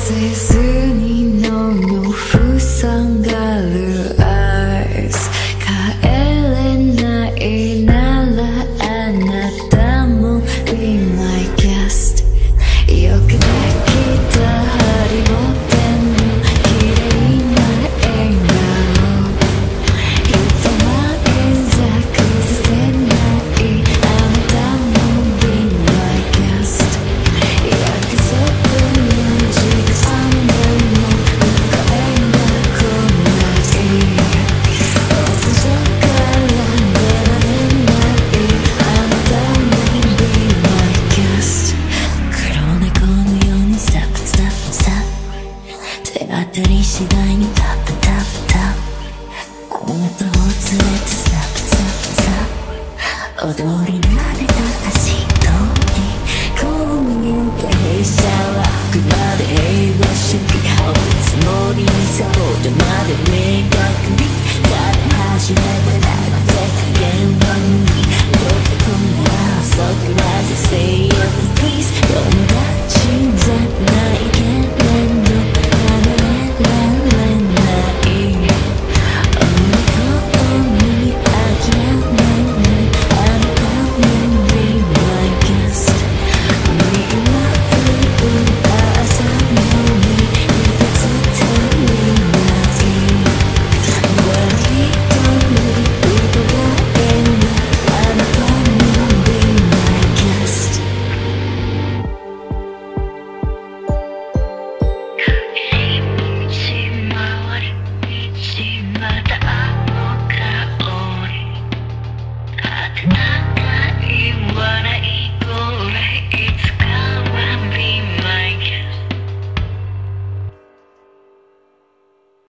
ずに飲む塞がるアイス帰れないならあなたも Be my guest よくできたハリボテの綺麗な笑顔人前じゃ崩せないあなたも Be my guest 約束の時間でも迎えが来ない屋上から出られないあなたも Be my guest 黒猫のようにスタップスタップスタップ手当たり次第に